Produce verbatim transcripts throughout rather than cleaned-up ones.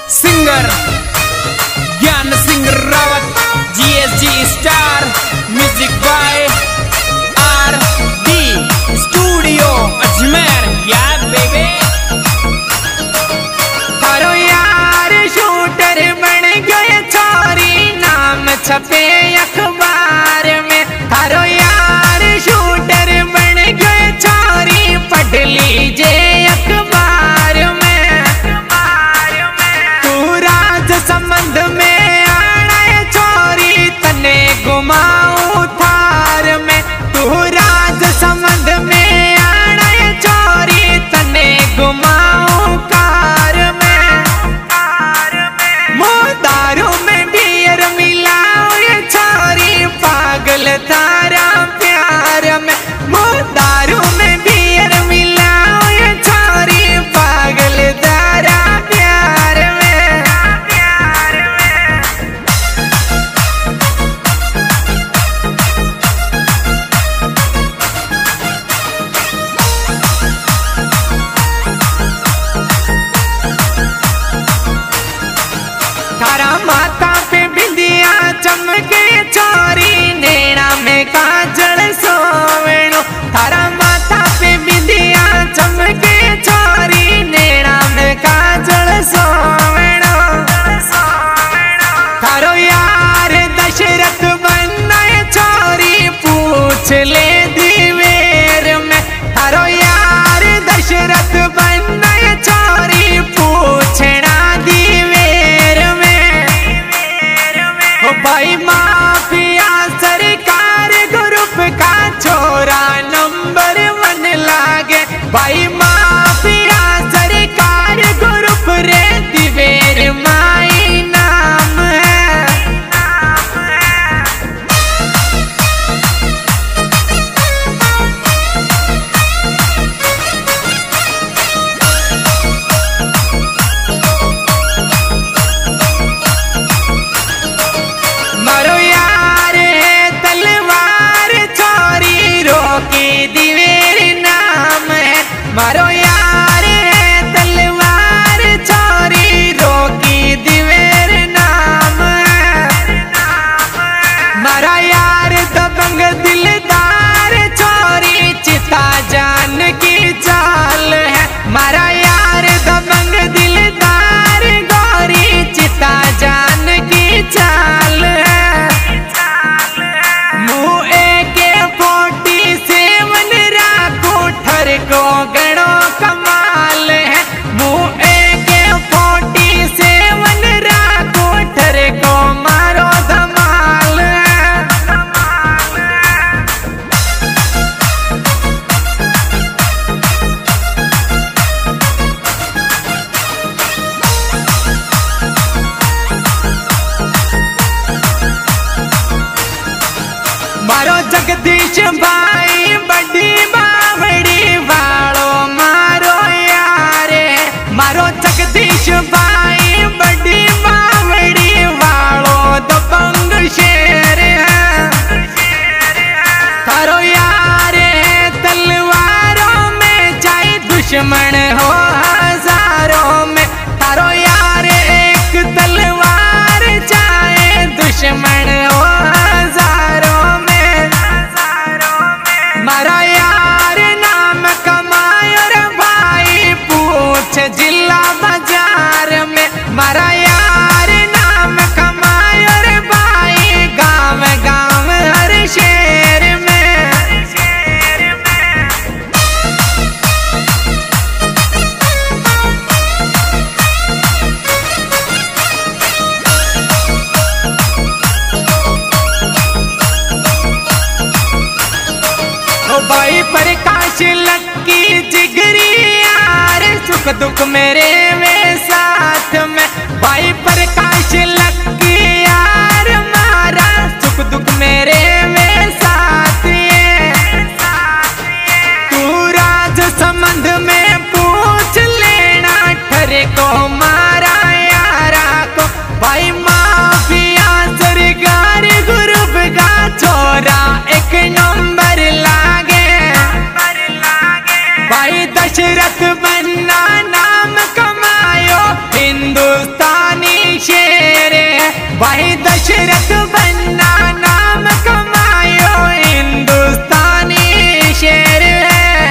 Singer Gyan Singh Rawat, GSG star, music by R D studio Ajmer. याद बेबे थारो यार शूटर बन गए छोरी, नाम छपे अखबार में। थारो यार शूटर बन गए छोरी, पढ़ लीजिए अखबार में। तू राज संबंध में आना है छोरी, तने घुमाऊं थार में। तू राज संबंध में आना है छोरी, तने घुमाऊं कार में। मुँह दारू में बियर मिलाऊं ये छोरी, पागल तारा प्यार में। मुँह दारू में बियर मिलाऊं ये छोरी, पागल तारा प्यार में। थारा माथा पे बिंदिया चमके छोरी, नैना में काजल सोवेणो। थारा माथा पे बिंदिया चमके छोरी, नैना में काजल सोवेणो। थारो यार दशरथ बनना है छोरी, पूछ ले दिवेर में। थारो यार दशरथ बनना है छोरी, पूछना दिवेर में। ओ भाई माफिया सरकार ग्रुप का छोरा नंबर वन लागे। भाई माफिया सरकार ग्रुप रे, दिवेर माई नाम है। मारो यार है तलवार छोरी, रोकी दिवेर नाम है। मारो यार है तलवार छोरी, रोकी दिवेर नाम है। मारा यार दबंग दिलदार छोरी, चिता जान की चाल है। मारा यार दबंग दिलदार गोरी, चिता जान की चाल है। मुँह एके फोर्टी सेवन राखो, ठर को गणो कमाल है। मुँह एके फोर्टी सेवन राखो, ठर को मारो धमाल है। मारो जगदीश भाई बड़ी बावड़ी वालो, मारो यारे। मारो जगदीश भाई बड़ी बावड़ी वालो, दबंग शेर है। थारो यारे तलवारों में, चाहे दुश्मन हो हजारों में। थारो यारे एक तलवार, चाहे दुश्मन हो हजारों में। मारा यार नाम कमायो रे भाई, पूछ जिला बाजार में। मारा यार नाम कमायो रे भाई, गांव गांव हर शहर में। ओ भाई प्रकाश लक्की जिगरी यार, सुख दुख मेरे में साथ में। भाई प्रकाश लक्की यार, मारा सुख दुख मेरे में साथ ये। तू राज संबंध में पूछ लेना, ठरे को मारा यारा को। भाई माफिया सरकार ग्रुप का छोरा, एक नंबर लागे। भाई दशरथ बनना नाम कमाए, भाई दशरथ बनना नाम कमायो हिंदुस्तानी शेर है।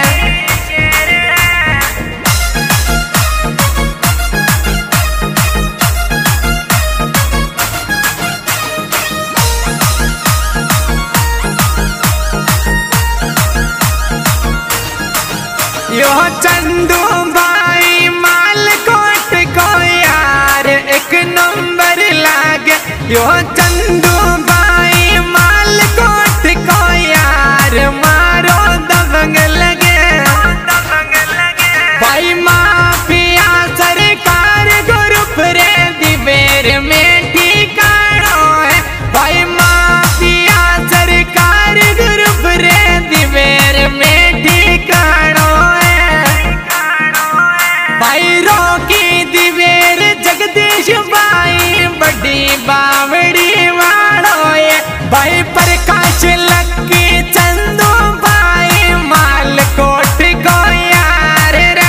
यो चंदू भाई मालकोट को यार एक नंबर लागे। यो चंदू भाई मालकोट को यार मारो दबंग लगे। भाई माफिया सरकार ग्रुप रे दिवेर में ठिकानो है। भाई माफिया सरकार ग्रुप रे दिवेर में ठिकानो है। भाई रोकी दिवेर जगदीश भाई बड़ी बावड़ी वालो है। भाई प्रकाश लक्की चंदू भाई मालकोट को यार रे।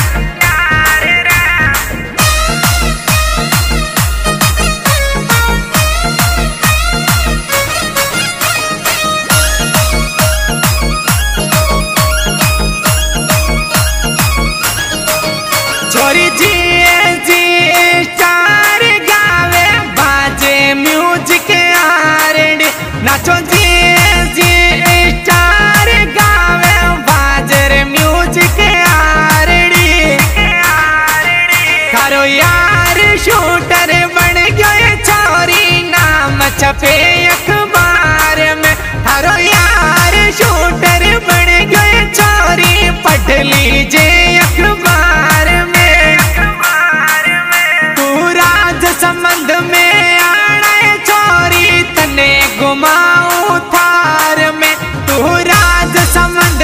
छोरी जी जी स्टार गावे बाजे म्यूजिक आरडी। नाचो जी जी स्टार गावे बाजे म्यूजिक आरडी। करो यार शूटर बन गए छोरी नाम छपे अखबार में। करो यार शूटर बन गए छोरी पढ़ लीजिए अखबार में। संबंध में आना छोरी तने घुमाऊं थार में। तू राज संबंध